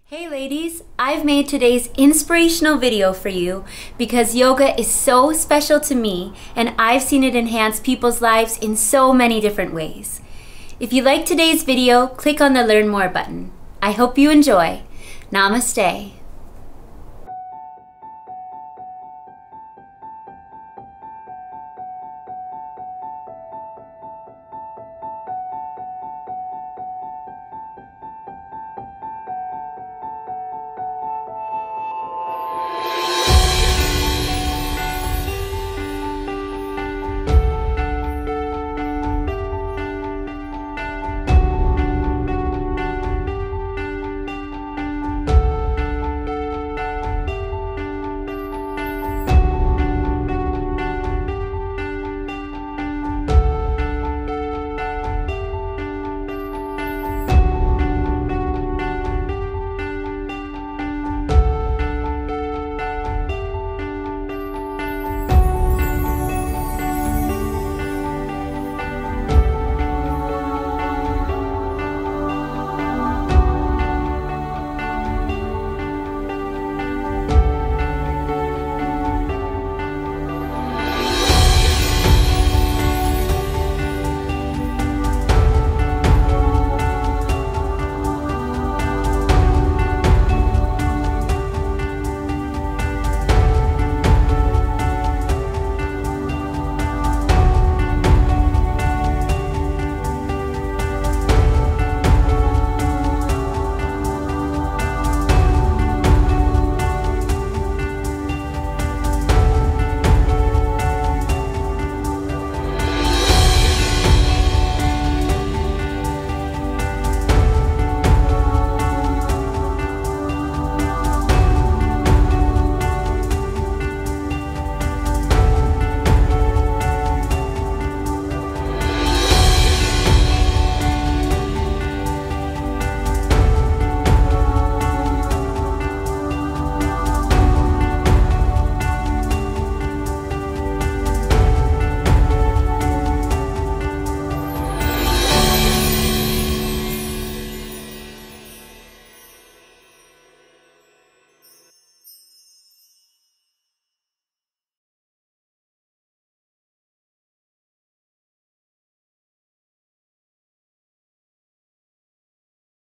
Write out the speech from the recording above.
Hey ladies, I've made today's inspirational video for you because yoga is so special to me and I've seen it enhance people's lives in so many different ways. If you like today's video, click on the Learn More button. I hope you enjoy. Namaste.